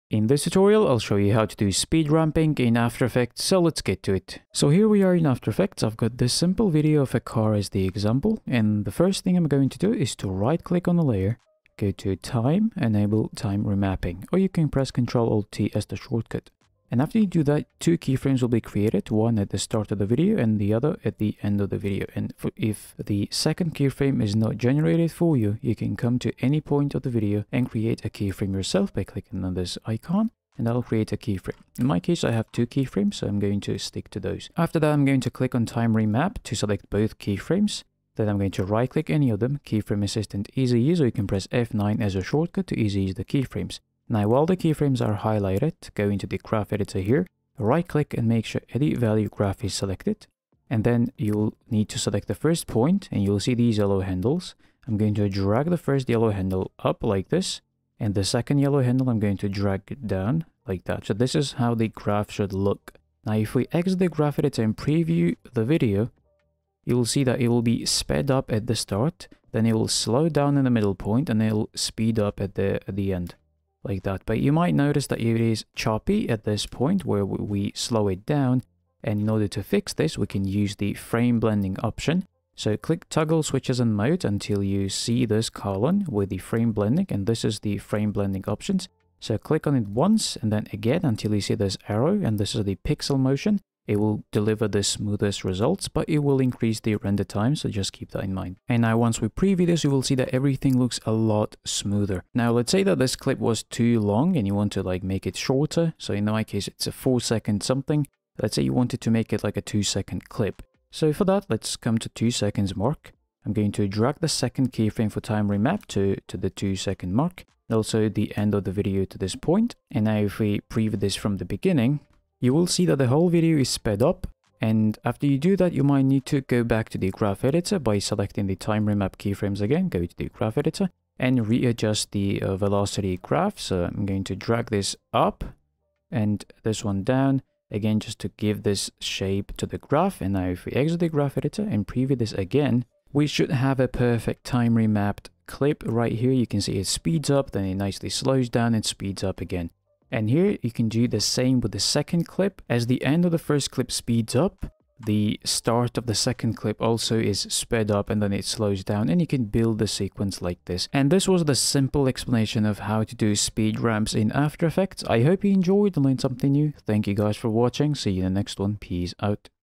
In this tutorial, I'll show you how to do speed ramping in After Effects, so let's get to it. So here we are in After Effects. I've got this simple video of a car as the example, and the first thing I'm going to do is to right click on the layer, go to Time, enable Time Remapping, or you can press Ctrl-Alt-T as the shortcut. And after you do that, two keyframes will be created, one at the start of the video and the other at the end of the video. And if the second keyframe is not generated for you, you can come to any point of the video and create a keyframe yourself by clicking on this icon, and that'll create a keyframe. In my case, I have two keyframes, so I'm going to stick to those. After that, I'm going to click on Time Remap to select both keyframes. Then I'm going to right click any of them, Keyframe Assistant Easy Use, or you can press F9 as a shortcut to easy use the keyframes. Now, while the keyframes are highlighted, go into the graph editor here, right click and make sure Edit Value Graph is selected. And then you'll need to select the first point and you'll see these yellow handles. I'm going to drag the first yellow handle up like this. And the second yellow handle, I'm going to drag it down like that. So this is how the graph should look. Now, if we exit the graph editor and preview the video, you'll see that it will be sped up at the start, then it will slow down in the middle point, and it will speed up at the end. Like that. But you might notice that it is choppy at this point where we slow it down, and in order to fix this we can use the frame blending option. So click toggle switches and mode until you see this column with the frame blending, and this is the frame blending options. So click on it once and then again until you see this arrow, and this is the pixel motion. It will deliver the smoothest results, but it will increase the render time, so just keep that in mind. And now once we preview this, you will see that everything looks a lot smoother. Now let's say that this clip was too long and you want to make it shorter. So in my case, it's a 4-second something. Let's say you wanted to make it like a 2-second clip. So for that, let's come to 2 seconds mark. I'm going to drag the second keyframe for time remap to the 2-second mark, and also the end of the video to this point. And now if we preview this from the beginning, you will see that the whole video is sped up, and after you do that, you might need to go back to the graph editor by selecting the time remap keyframes again, go to the graph editor, and readjust the velocity graph. So I'm going to drag this up and this one down, again just to give this shape to the graph. And now if we exit the graph editor and preview this again, we should have a perfect time remapped clip right here. You can see it speeds up, then it nicely slows down and speeds up again. And here you can do the same with the second clip. As the end of the first clip speeds up, the start of the second clip also is sped up and then it slows down, and you can build the sequence like this. And this was the simple explanation of how to do speed ramps in After Effects. I hope you enjoyed and learned something new. Thank you guys for watching. See you in the next one. Peace out.